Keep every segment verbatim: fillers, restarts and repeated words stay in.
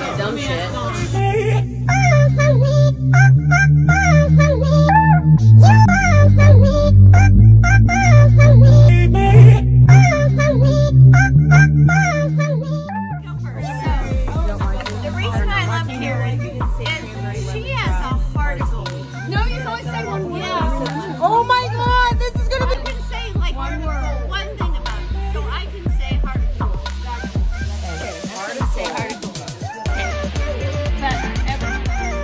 Yeah, dumb shit. The reason I love Karen is she has a heart of gold. No, you can only say one word. Yeah. Oh my god, this is gonna be. I can say like one word, one thing about it. So I can say heart of gold. Okay, heart of say heart of gold. But ever.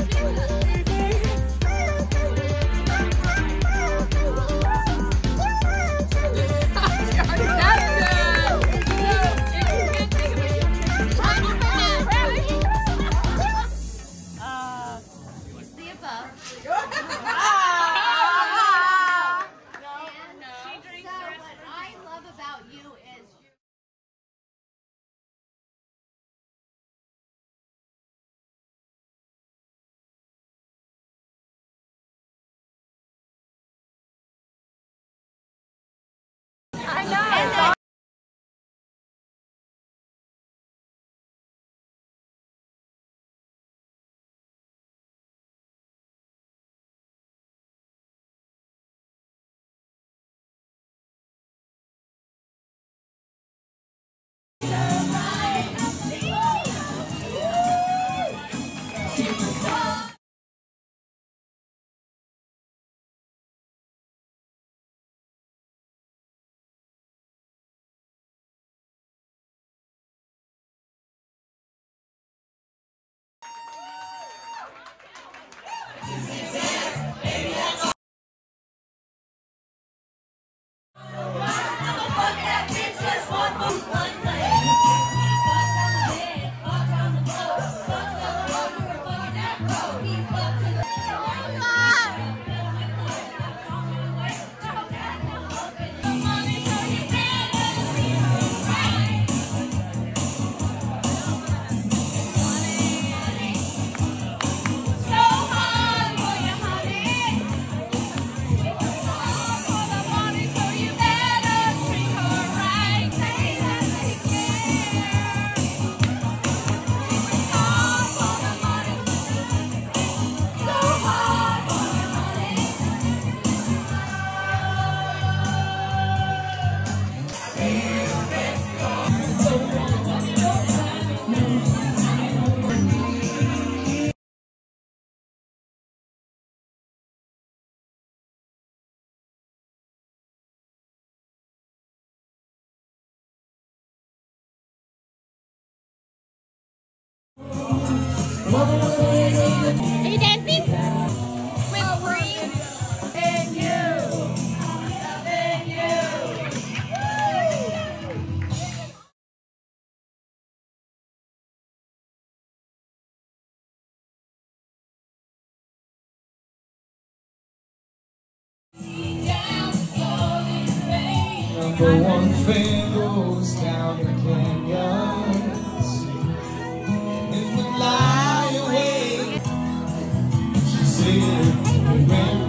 Are you dancing? With green? And you. And you. Number one fan goes down the canyons and we lie awake. She said,